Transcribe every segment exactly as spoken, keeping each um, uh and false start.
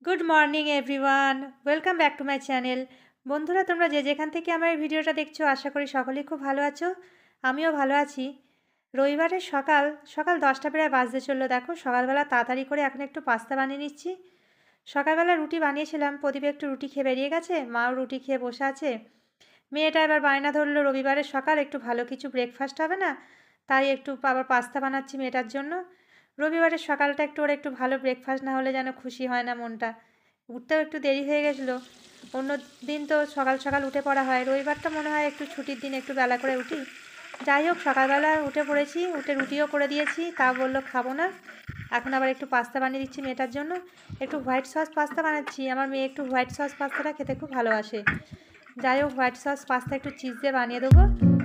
Good morning everyone, welcome back to my channel. বন্ধুরা, তোমরা যে যেখান থেকে আমার এই ভিডিওটা দেখছো আশা করি সকলেই খুব ভালো আছো। আমিও ভালো আছি। রবিবারের সকাল সকাল দশটা প্রায় বাজতে চললো। দেখো, সকালবেলা তাড়াতাড়ি করে এখন একটু পাস্তা বানিয়ে নিচ্ছি। সকালবেলা রুটি বানিয়েছিলাম, প্রদীপ একটু রুটি খেয়ে বেরিয়ে গেছে, মাও রুটি খেয়ে বসে আছে। মেয়েটা এবার বায়না ধরলো রবিবারের সকাল একটু ভালো কিছু ব্রেকফাস্ট হবে না, তাই একটু আবার পাস্তা বানাচ্ছি মেয়েটার জন্য। রবিবারের সকালটা একটু ওর একটু ভালো ব্রেকফাস্ট না হলে যেন খুশি হয় না মনটা। উঠতেও একটু দেরি হয়ে গেছিলো। অন্য দিন তো সকাল সকাল উঠে পড়া হয়, রবিবারটা মনে হয় একটু ছুটির দিন, একটু বেলা করে উঠি। যাই হোক, সকালবেলা উঠে পড়েছি, উঠে রুটিও করে দিয়েছি, তা বললো খাবো না। এখন আবার একটু পাস্তা বানিয়ে দিচ্ছি মেয়েটার জন্য। একটু হোয়াইট সস পাস্তা বানাচ্ছি, আমার মেয়ে একটু হোয়াইট সস পাস্তাটা খেতে খুব ভালোবাসে। যাই হোক, হোয়াইট সস পাস্তা একটু চিজ দিয়ে বানিয়ে দেবো।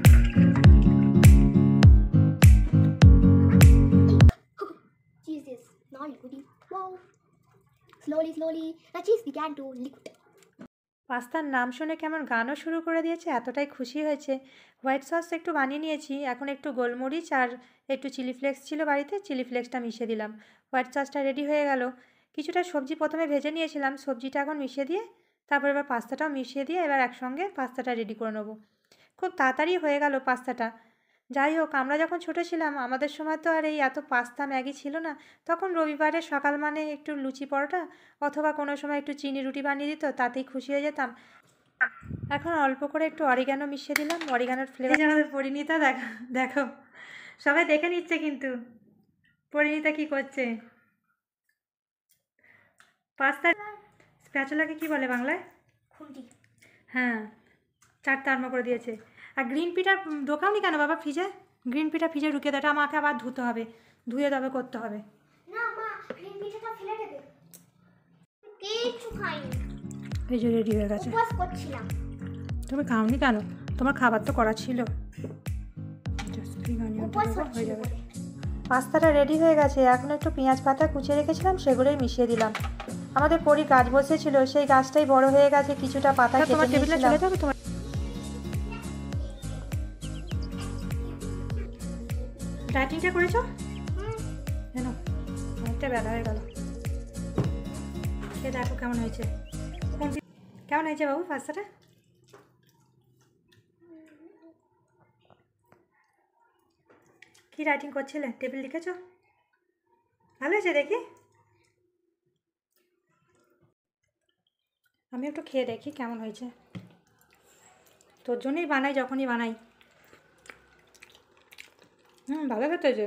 Cheese is not liquidy. Wow. Slowly, slowly, the cheese began to liquid. পাস্তার নাম শুনে কেমন গানও শুরু করে দিয়েছে, এতটাই খুশি হয়েছে। হোয়াইট সস একটু বানিয়ে নিয়েছি, এখন একটু গোলমরিচ আর একটু চিলি ফ্লেক্স ছিল বাড়িতে, চিলি ফ্লেক্সটা মিশিয়ে দিলাম। হোয়াইট সসটা রেডি হয়ে গেল। কিছুটা সবজি প্রথমে ভেজে নিয়েছিলাম, সবজিটা এখন মিশিয়ে দিয়ে তারপর এবার পাস্তাটাও মিশিয়ে দিয়ে এবার একসঙ্গে পাস্তাটা রেডি করে নেবো। খুব তাড়াতাড়ি হয়ে গেল পাস্তাটা। যাই হোক, আমরা যখন ছোটো ছিলাম আমাদের সময় তো আর এই এত পাস্তা ম্যাগি ছিল না। তখন রবিবারে সকাল মানে একটু লুচি পরোটা অথবা কোনো সময় একটু চিনি রুটি বানিয়ে দিত, তাতেই খুশি হয়ে যেতাম। এখন অল্প করে একটু অরিগানো মিশিয়ে দিলাম, অরিগানোর ফ্লেভার। আমাদের পরিণীতা দেখো দেখো সবাই দেখে নিচ্ছে, কিন্তু পরিণীতা কি করছে। পাস্তা স্প্যাচুলাকে কি বলে বাংলায়? খুন্তি। হ্যাঁ, চারটে আরম্ভ করে দিয়েছে। আর গ্রিন পিটা ঢোকাওনি কেন বাবা ফ্রিজে? গ্রিন পিটা ফ্রিজে ঢুকিয়ে দেয়, আমাকে আবার ধুতে হবে, ধুয়ে তবে করতে হবে। না মা, গ্রিন পিঠাটা ফেলে দেবে। কিছু খাইনি, এই যে রেডি হয়ে গেছে। উপবাস করছিলাম। তুমি খাওনি কেন? তোমার খাবার তো করা ছিল। উপবাস হয়ে যাবে। বলে। পাস্তাটা রেডি হয়ে গেছে, এখন একটু পেঁয়াজ পাতা কুচিয়ে রেখেছিলাম সেগুলোই মিশিয়ে দিলাম। আমাদের পরি গাছ বসেছিল, সেই গাছটাই বড় হয়ে গেছে, কিছুটা পাতা কেটে নিয়েছিলাম। ডায়েটিংটা করেছো? কেন? অনেকটা বেলা হয়ে গেল। খেয়ে দেখো কেমন হয়েছে। কেমন হয়েছে বাবু পাস্তাটা? কি রাইটিং করছিলে? টেবিল লিখেছো? ভালো হয়েছে দেখি। আমি একটু খেয়ে দেখি কেমন হয়েছে। তোর জন্যই বানাই, যখনই বানাই। হুম, ভালো খেতে হয়েছে।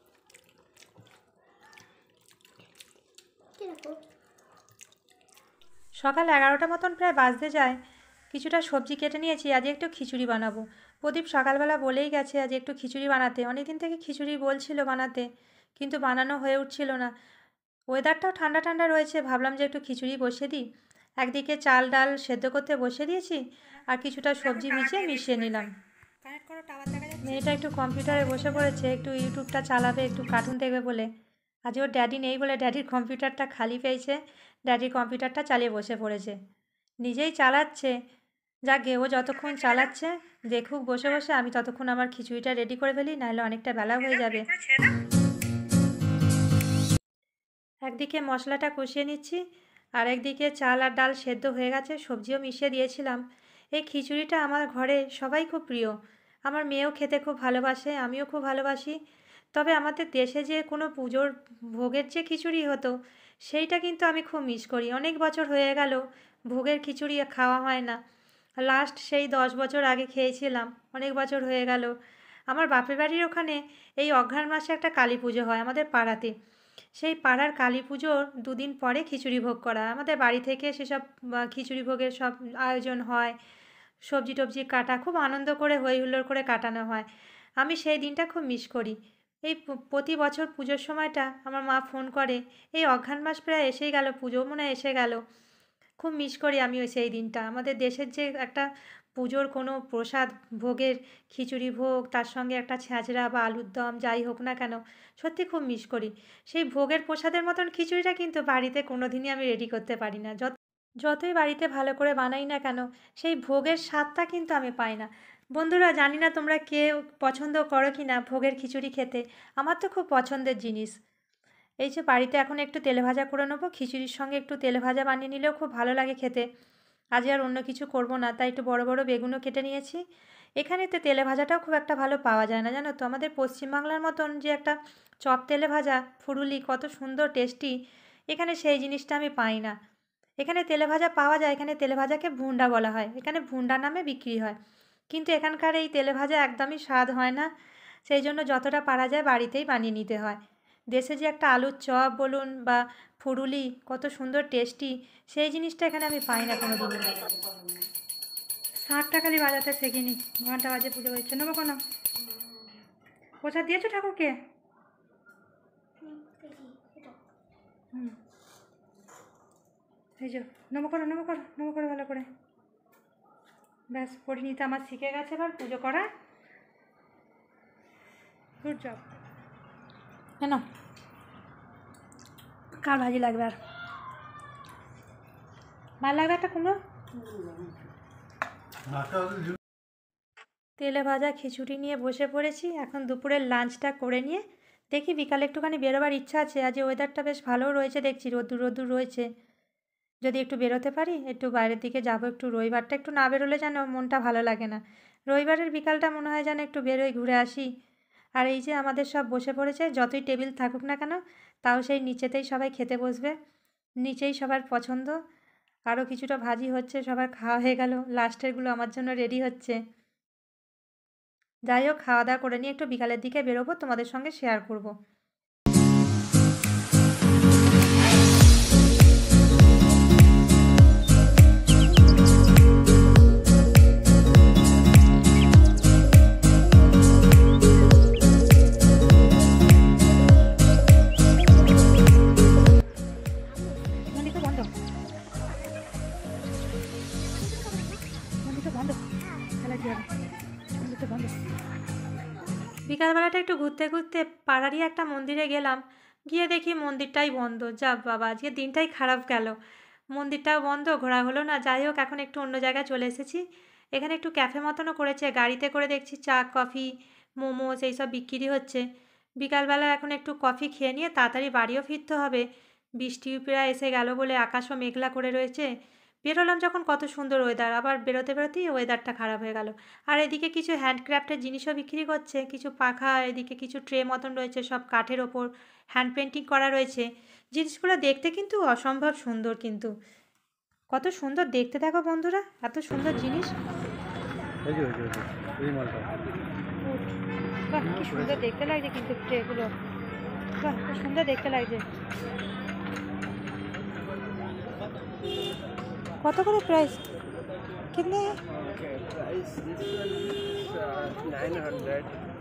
সকাল এগারোটা মতন প্রায় বাজতে যায়। কিছুটা সবজি কেটে নিয়েছি, আজ একটু খিচুড়ি বানাবো। প্রদীপ সকালবেলা বলেই গেছে আজ একটু খিচুড়ি বানাতে, অনেকদিন থেকে খিচুড়ি বলছিল বানাতে, কিন্তু বানানো হয়ে উঠছিল না। ওয়েদারটাও ঠান্ডা ঠান্ডা রয়েছে, ভাবলাম যে একটু খিচুড়ি বসিয়ে দিই। একদিকে চাল ডাল সেদ্ধ করতে বসিয়ে দিয়েছি, আর কিছুটা সবজি ভিজিয়ে মিশিয়ে নিলাম। মেয়েটা একটু কম্পিউটারে বসে পড়েছে, একটু ইউটিউবটা চালাবে, একটু কার্টুন দেখবে বলে। আজ ওর ড্যাডি নেই বলে ড্যাডির কম্পিউটারটা খালি পেয়েছে, ড্যাডির কম্পিউটারটা চালিয়ে বসে পড়েছে, নিজেই চালাচ্ছে। যাকে ও যতক্ষণ চালাচ্ছে দেখুক বসে বসে, আমি ততক্ষণ আমার খিচুড়িটা রেডি করে ফেলি, নাহলে অনেকটা বেলা হয়ে যাবে। একদিকে মশলাটা কষিয়ে নিচ্ছি, আর একদিকে চাল আর ডাল সেদ্ধ হয়ে গেছে, সবজিও মিশিয়ে দিয়েছিলাম। এই খিচুড়িটা আমার ঘরে সবাই খুব প্রিয়, আমার মেয়েও খেতে খুব ভালোবাসে, আমিও খুব ভালোবাসি। তবে আমাদের দেশে যে কোনো পুজোর ভোগের যে খিচুড়ি হতো সেইটা কিন্তু আমি খুব মিস করি। অনেক বছর হয়ে গেল ভোগের খিচুড়ি খাওয়া হয় না। লাস্ট সেই দশ বছর আগে খেয়েছিলাম, অনেক বছর হয়ে গেল। আমার বাপের বাড়ির ওখানে এই অঘ্রাণ মাসে একটা কালী পুজো হয় আমাদের পাড়াতে। সেই পাড়ার কালী পুজোর দুদিন পরে খিচুড়ি ভোগ করা, আমাদের বাড়ি থেকে সেসব খিচুড়ি ভোগের সব আয়োজন হয়, সবজি টবজি কাটা, খুব আনন্দ করে হই হুল্লোড় করে কাটানো হয়। আমি সেই দিনটা খুব মিস করি। এই প্রতি বছর পুজোর সময়টা আমার মা ফোন করে, এই অঘ্রাণ মাস প্রায় এসেই গেল, পুজো মনে হয় এসে গেল। খুব মিস করি আমি ওই সেই দিনটা। আমাদের দেশের যে একটা পুজোর কোনো প্রসাদ ভোগের খিচুড়ি ভোগ, তার সঙ্গে একটা ছ্যাঁচড়া বা আলুর দম যাই হোক না কেন, সত্যি খুব মিস করি। সেই ভোগের প্রসাদের মতন খিচুড়িটা কিন্তু বাড়িতে কোনো দিনই আমি রেডি করতে পারি না। যত যতই বাড়িতে ভালো করে বানাই না কেন, সেই ভোগের স্বাদটা কিন্তু আমি পাই না। বন্ধুরা, জানি না তোমরা কে পছন্দ করো কি না ভোগের খিচুড়ি খেতে, আমার তো খুব পছন্দের জিনিস। এই যে বাড়িতে এখন একটু তেলে ভাজা করে নেবো, খিচুড়ির সঙ্গে একটু তেলে ভাজা বানিয়ে নিলেও খুব ভালো লাগে খেতে। আজ আর অন্য কিছু করব না, তাই একটু বড় বড় বেগুনও কেটে নিয়েছি। এখানে তো তেলে ভাজাটাও খুব একটা ভালো পাওয়া যায় না, জানো তো। আমাদের পশ্চিমবাংলার মতন যে একটা চপ তেলে ভাজা ফুরুলি কত সুন্দর টেস্টি, এখানে সেই জিনিসটা আমি পাই না। এখানে তেলে ভাজা পাওয়া যায়, এখানে তেলে ভাজাকে ভুন্ডা বলা হয়, এখানে ভুন্ডা নামে বিক্রি হয়। কিন্তু এখানকার এই তেলে ভাজা একদমই স্বাদ হয় না, সেই জন্য যতটা পারা যায় বাড়িতেই বানিয়ে নিতে হয়। দেশে যে একটা আলুর চপ বলুন বা ফুরুলি কত সুন্দর টেস্টি, সেই জিনিসটা এখানে আমি পাই না কোনো দিনই। শাঁখটা খালি বাজাতে শেখিনি, ঘন্টা বাজে পুজো হচ্ছে। নেবো কোনো প্রসাদ দিয়েছো ঠাকুরকে? হুম, এই যে নেবো করো নেবো করো নেবো করো ভালো করে। ব্যাস, পরিণীতা আমার শিখে গেছে এবার পুজো করা। Good job. কেন কার ভাজি লাগবে আর ভালো লাগবে একটা কুমড়ো? তেলে ভাজা খিচুড়ি নিয়ে বসে পড়েছি। এখন দুপুরের লাঞ্চটা করে নিয়ে দেখি বিকালে একটুখানি বেরোবার ইচ্ছা আছে। আজ ওয়েদারটা বেশ ভালোও রয়েছে দেখছি, রোদ্দুর রোদ্দুর রয়েছে। যদি একটু বেরোতে পারি, একটু বাইরের দিকে যাব একটু। রবিবারটা একটু না বেরোলে যেন মনটা ভালো লাগে না। রবিবারের বিকালটা মনে হয় যেন একটু বেরোই, ঘুরে আসি। আর এই যে আমাদের সব বসে পড়েছে, যতই টেবিল থাকুক না কেন তাও সেই নিচেতেই সবাই খেতে বসবে, নিচেই সবার পছন্দ। আরও কিছুটা ভাজি হচ্ছে, সবার খাওয়া হয়ে গেল, লাস্টেরগুলো আমার জন্য রেডি হচ্ছে। যাই হোক, খাওয়া দাওয়া করে নিয়ে একটু বিকালের দিকে বেরোবো, তোমাদের সঙ্গে শেয়ার করব। মন্দিরটা বন্ধ, মন্দিরটা বন্ধ, খেলা কি হবে, মন্দিরটা বন্ধ। বিকালবেলাটা একটু ঘুরতে ঘুরতে পাড়ারই একটা মন্দিরে গেলাম, গিয়ে দেখি মন্দিরটাই বন্ধ। যা বাবা, আজকে দিনটাই খারাপ গেল, মন্দিরটাও বন্ধ, ঘোরা হলো না। যাই হোক, এখন একটু অন্য জায়গায় চলে এসেছি। এখানে একটু ক্যাফে মতনও করেছে, গাড়িতে করে দেখছি চা কফি মোমোস এইসব বিক্রি হচ্ছে। বিকালবেলা এখন একটু কফি খেয়ে নিয়ে তাড়াতাড়ি বাড়িও ফিরতে হবে। বৃষ্টি প্রায় এসে গেল বলে আকাশও মেঘলা করে রয়েছে। বেরোলাম যখন কত সুন্দর ওয়েদার, আবার বেরোতে বেরোতেই ওয়েদারটা খারাপ হয়ে গেল। আর এদিকে কিছু হ্যান্ডক্রাফটের জিনিসও বিক্রি করছে, কিছু পাখা, এদিকে কিছু ট্রে মতন রয়েছে, সব কাঠের ওপর হ্যান্ড পেন্টিং করা রয়েছে। জিনিসগুলো দেখতে কিন্তু অসম্ভব সুন্দর, কিন্তু কত সুন্দর দেখতে দেখো বন্ধুরা, এত সুন্দর জিনিস। বাহ, কি সুন্দর দেখতে লাগছে কিন্তু ট্রেগুলো, বাহ খুব সুন্দর দেখতে লাগছে। কত করে প্রাইস? কিতনে? Price this one is uh, nine hundred.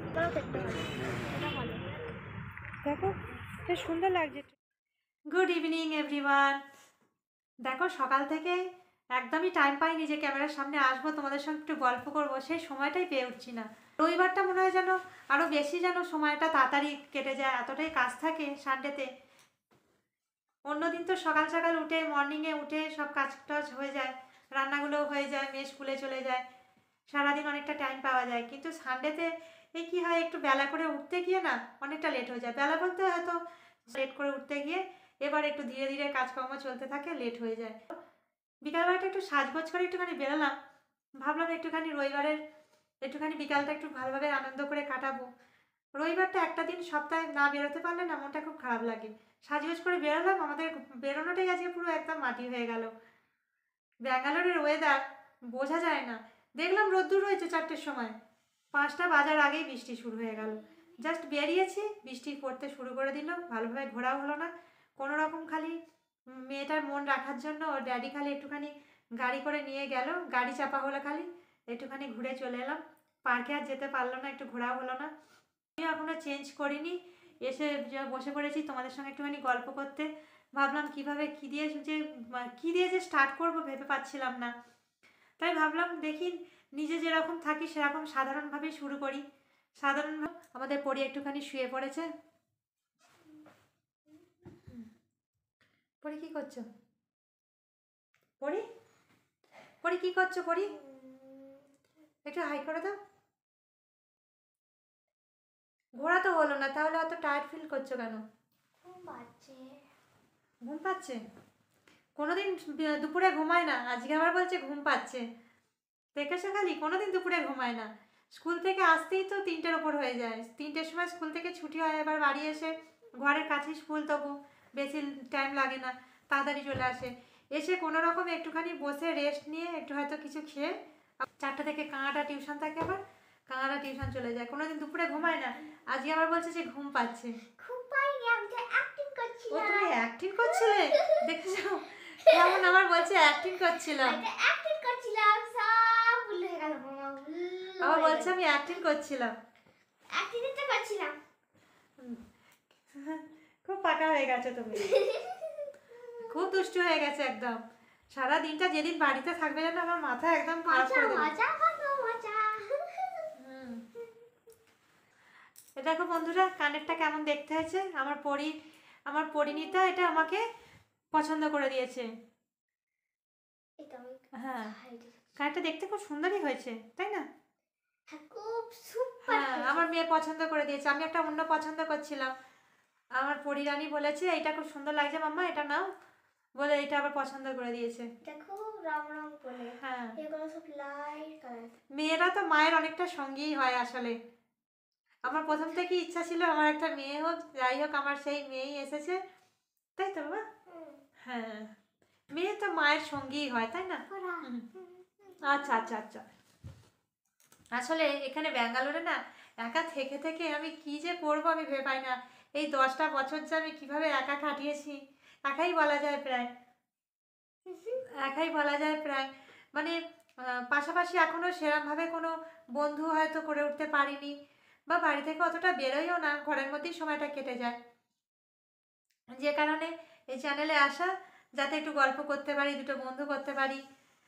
দেখো বেশ সুন্দর লাগছে। Good evening everyone. দেখো সকাল থেকে একদমই টাইম পাইনি যে ক্যামেরার সামনে আসবো, তোমাদের সঙ্গে একটু গল্প করবো, সেই সময়টাই পেয়ে উঠছি না। রবিবারটা মনে হয় যেন আরও বেশি যেন সময়টা তাড়াতাড়ি কেটে যায়, এতটাই কাজ থাকে সানডেতে। অন্যদিন তো সকাল সকাল উঠে মর্নিংয়ে উঠে সব কাজ টাজ হয়ে যায়, রান্নাগুলোও হয়ে যায়, মেয়ে স্কুলে চলে যায়, সারাদিন অনেকটা টাইম পাওয়া যায়। কিন্তু সানডেতে এই কী হয়, একটু বেলা করে উঠতে গিয়ে না অনেকটা লেট হয়ে যায়। বেলা বলতে হয়তো লেট করে উঠতে গিয়ে এবার একটু ধীরে ধীরে কাজকর্ম চলতে থাকে, লেট হয়ে যায়। বিকালবেলাটা একটু সাজগোজ করে একটুখানি বেরোলাম, ভাবলাম একটুখানি রবিবারের একটুখানি বিকালটা একটু ভালোভাবে আনন্দ করে কাটাবো। রবিবারটা একটা দিন সপ্তাহে না বেরোতে পারলে না মনটা খুব খারাপ লাগে। সাজগোজ করে বেরোলাম, আমাদের বেরোনোটাই আজকে পুরো একদম মাটি হয়ে গেল। ব্যাঙ্গালোরের ওয়েদার বোঝা যায় না। দেখলাম রোদ্দুর রয়েছে চারটের সময়, পাঁচটা বাজার আগেই বৃষ্টি শুরু হয়ে গেল। জাস্ট বেরিয়েছি, বৃষ্টি পড়তে শুরু করে দিল। ভালোভাবে ঘোরাও হলো না কোনো রকম। খালি মেয়েটার মন রাখার জন্য ওর ড্যাডি খালি একটুখানি গাড়ি করে নিয়ে গেল, গাড়ি চাপা হলো, খালি একটুখানি ঘুরে চলে এলাম। পার্কে আর যেতে পারলো না, একটু ঘোরাও হলো না। আমিও এখনও চেঞ্জ করিনি, এসে বসে পড়েছি তোমাদের সঙ্গে একটুখানি গল্প করতে। ভাবলাম কিভাবে কী দিয়ে যে কী দিয়ে যে স্টার্ট করবো ভেবে পাচ্ছিলাম না, তাই ভাবলাম দেখি নিজে যেরকম থাকি সেরকম সাধারণভাবেই শুরু করি। সাধারণভাবে আমাদের পরি একটুখানি শুয়ে পড়েছে। পরি কী করছো? পরি পরি কী করছো? পরি একটু হাই করে দাও। ঘোরা তো হলো না, তাহলে অত টায়ার্ড ফিল করছো কেন? ঘুম পাচ্ছে। ঘুম পাচ্ছে? কোনোদিন দুপুরে ঘুমায় না, আজকে আবার বলছে ঘুম পাচ্ছে। দেখেছো খালি, কোনোদিন দুপুরে ঘুমায় না। স্কুল থেকে আসতেই তো তিনটের ওপর হয়ে যায়, তিনটের সময় স্কুল থেকে ছুটি হয়, এবার বাড়ি এসে ঘরের কাছে স্কুল, তবু বেশি টাইম লাগে না, তাড়াতাড়ি চলে আসে। এসে কোনো রকম একটুখানি বসে রেস্ট নিয়ে একটু হয়তো কিছু খেয়ে চারটা থেকে কাঁড়াটা টিউশন থাকে, আবার কাঁড়াটা টিউশন চলে যায়। কোনোদিন দুপুরে ঘুমায় না, আজকে আবার বলছে যে ঘুম পাচ্ছে। ঘুম পাইনি, আমি তো অ্যাক্টিং ও করছিলাম। তুমি অ্যাক্টিং করছিলে, দেখেছো কেমন আবার বলছে অ্যাক্টিং করছিলাম। আমি তো অ্যাক্টিং করছিলাম, সব ভুল হয়ে গেল মামা, ভুল আবার হয়ে বলছে গেল। আমি অ্যাক্টিং করছিলাম। অ্যাক্টিং তো করছিলাম। খুব পাকা হয়ে গেছে তুমি, খুব দুষ্টু হয়ে গেছে একদম। সারা দিনটা যেদিন বাড়িতে থাকবে যেন আমার মাথা একদম খারাপ মজা করে দেবে। মজা কত মজা। হুম। এ দেখো বন্ধুরা, কানেরটা কেমন দেখতে হয়েছে, আমার পরি আমার পরিণীতা এটা আমাকে পছন্দ করে দিয়েছে। এটা আমি হ্যাঁ, হাইডে। কানেরটা দেখতে খুব সুন্দরই হয়েছে, তাই না? হ্যাঁ, খুব সুপার। হ্যাঁ, আমার মেয়ে পছন্দ করে দিয়েছে। আমি একটা অন্য পছন্দ করছিলাম, আমার পরিরানী বলেছে এটা খুব সুন্দর লাগছে মাম্মা, এটা নাও, বলে এটা আবার পছন্দ করে দিয়েছে। এটা খুব রং রং করে। হ্যাঁ, এগুলো সব লাইট কালার। মেয়েরা তো মায়ের অনেকটা সঙ্গীই হয় আসলে। আমার প্রথম থেকেই ইচ্ছা ছিল আমার একটা মেয়ে হোক, যাই হোক আমার সেই মেয়েই এসেছে, তাই তো বাবা? হ্যাঁ, মেয়ে তো মায়ের সঙ্গীই হয়, তাই না? হুম। আচ্ছা আচ্ছা আচ্ছা। আসলে এখানে ব্যাঙ্গালোরে না একা থেকে থেকে আমি কি যে করবো আমি ভেবে পাই না। এই দশটা বছর যে আমি কিভাবে একা কাটিয়েছি, একাই বলা যায় প্রায়, একাই বলা যায় প্রায়। মানে আহ, পাশাপাশি এখনও সেরমভাবে কোনো বন্ধু হয়তো করে উঠতে পারিনি, বা বাড়ি থেকে অতটা বেরোইও না, ঘরের মধ্যেই সময়টা কেটে যায়। যে কারণে এই চ্যানেলে আসা, যাতে একটু গল্প করতে পারি, দুটো বন্ধু করতে পারি।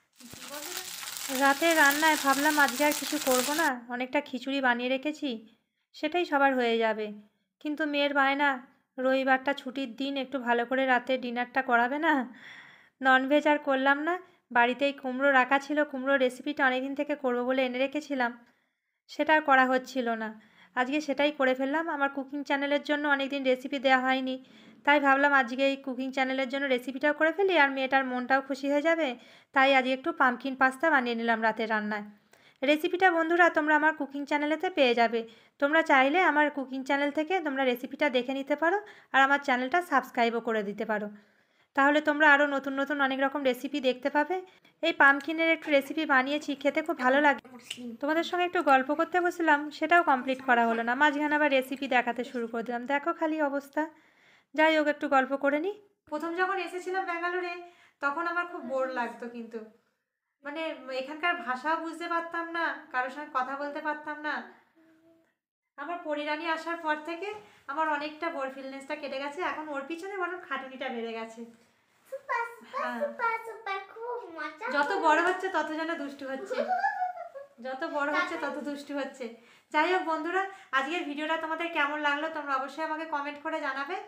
রাতে রান্নায় ভাবলাম আজকে আর কিছু করব না, অনেকটা খিচুড়ি বানিয়ে রেখেছি, সেটাই সবার হয়ে যাবে। কিন্তু মেয়ের বায়না, রবিবারটা ছুটির দিন, একটু ভালো করে রাতে ডিনারটা করাবে না। ননভেজ আর করলাম না, বাড়িতেই কুমড়ো রাখা ছিল, কুমড়োর রেসিপিটা অনেকদিন থেকে করবো বলে এনে রেখেছিলাম, সেটা আর করা হচ্ছিল না। আজকে সেটাই করে ফেললাম। আমার কুকিং চ্যানেলের জন্য অনেকদিন রেসিপি দেওয়া হয়নি, তাই ভাবলাম আজকে এই কুকিং চ্যানেলের জন্য রেসিপিটাও করে ফেলি, আর মেয়েটার মনটাও খুশি হয়ে যাবে। তাই আজকে একটু পামকিন পাস্তা বানিয়ে নিলাম রাতের রান্নায়। রেসিপিটা বন্ধুরা তোমরা আমার কুকিং চ্যানেলেতে পেয়ে যাবে। তোমরা চাইলে আমার কুকিং চ্যানেল থেকে তোমরা রেসিপিটা দেখে নিতে পারো, আর আমার চ্যানেলটা সাবস্ক্রাইবও করে দিতে পারো। তাহলে তোমরা আরও নতুন নতুন অনেক রকম রেসিপি দেখতে পাবে। এই পামকিনের একটু রেসিপি বানিয়েছি, খেতে খুব ভালো লাগে। তোমাদের সঙ্গে একটু গল্প করতে বসলাম, সেটাও কমপ্লিট করা হলো না, মাঝখানে আবার রেসিপি দেখাতে শুরু করে দিলাম। দেখো খালি অবস্থা। যাই হোক, একটু গল্প করে নিই। প্রথম যখন এসেছিলাম ব্যাঙ্গালোরে, তখন আমার খুব বোর লাগতো, কিন্তু মানে এখানকার ভাষাও বুঝতে পারতাম না, কারোর সঙ্গে কথা বলতে পারতাম না। আমার পরিরানী আসার পর থেকে আমার অনেকটা বোর ফিলনেসটা কেটে গেছে, এখন ওর পিছনে বরং খাটুনিটা বেড়ে গেছে। সুপার সুপার সুপার সুপার, খুব মজা। যত বড় হচ্ছে তত যেন দুষ্টু হচ্ছে, যত বড় হচ্ছে তত দুষ্টু হচ্ছে। যাই হোক বন্ধুরা, আজকের ভিডিওটা তোমাদের কেমন লাগলো তোমরা অবশ্যই আমাকে কমেন্ট করে জানাবে।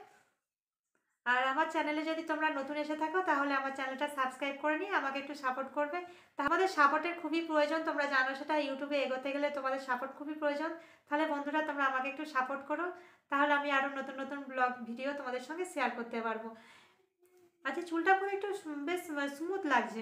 আর আমার চ্যানেলে যদি তোমরা নতুন এসে থাকো, তাহলে আমার চ্যানেলটা সাবস্ক্রাইব করে নিয়ে আমাকে একটু সাপোর্ট করবে। তা আমাদের সাপোর্টের খুবই প্রয়োজন, তোমরা জানো সেটা, ইউটিউবে এগোতে গেলে তোমাদের সাপোর্ট খুবই প্রয়োজন। তাহলে বন্ধুরা তোমরা আমাকে একটু সাপোর্ট করো, তাহলে আমি আরও নতুন নতুন ব্লগ ভিডিও তোমাদের সঙ্গে শেয়ার করতে পারবো। আচ্ছা, চুলটা খুব একটু বেশ স্মুথ লাগছে।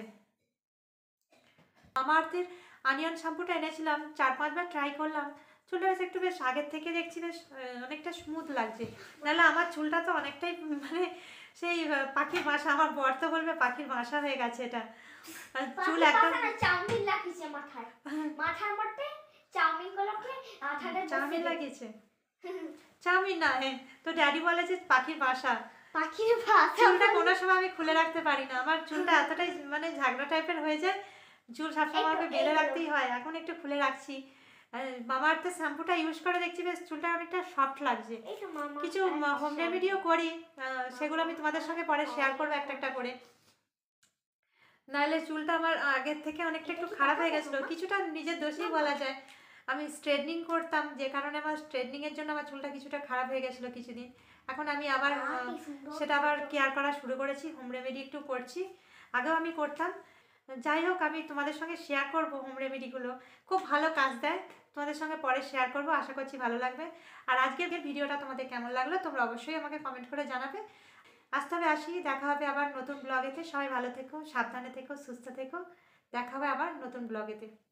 মামাআর্থের অনিয়ন শ্যাম্পুটা এনেছিলাম, চার পাঁচবার ট্রাই করলাম, চুলটা বেশ একটু বেশ আগের থেকে দেখছি বেশ অনেকটা স্মুথ লাগছে। নাহলে আমার চুলটা তো অনেকটাই মানে সেই পাখির বাসা, আমার বর তো বলবে পাখির বাসা হয়ে গেছে এটা। চুল একদম চাউমিন লাগিয়েছে মাথায়, মাথার মধ্যে চাউমিন গুলোকে আঠাটা চাউমিন লাগিয়েছে। চাউমিন না, হ্যাঁ তো ড্যাডি বলে যে পাখির বাসা। পাখির ভাষা। চুলটা কোনো সময় আমি খুলে রাখতে পারি না, আমার চুলটা এতটাই মানে ঝাগড়া টাইপের হয়ে যায়, চুল সবসময় আমাকে বেঁধে রাখতেই হয়। এখন একটু খুলে রাখছি। মামাআর্থের শ্যাম্পুটা ইউজ করে দেখছি বেশ চুলটা অনেকটা সফট লাগছে। কিছু হোম রেমেডিও করি, সেগুলো আমি তোমাদের সঙ্গে পরে শেয়ার করবো একটা একটা করে। নাহলে চুলটা আমার আগের থেকে অনেকটা একটু খারাপ হয়ে গেছিলো, কিছুটা নিজের দোষেই বলা যায়। আমি স্ট্রেটনিং করতাম, যে কারণে আমার স্ট্রেটনিংয়ের জন্য আমার চুলটা কিছুটা খারাপ হয়ে গেছিলো কিছুদিন। এখন আমি আবার সেটা আবার কেয়ার করা শুরু করেছি, হোম রেমেডি একটু করছি। আগেও আমি করতাম, যাই হোক, আমি তোমাদের সঙ্গে শেয়ার করব হোম রেমেডিগুলো, খুব ভালো কাজ দেয়। তোমাদের সঙ্গে পরে শেয়ার করব, আশা করছি ভালো লাগবে। আর আজকের ভিডিওটা তোমাদের কেমন লাগলো তোমরা অবশ্যই আমাকে কমেন্ট করে জানাবে। আজ তবে আসি, দেখা হবে আবার নতুন ব্লগেতে। সবাই ভালো থেকো, সাবধানে থেকো, সুস্থ থেকো। দেখা হবে আবার নতুন ব্লগেতে।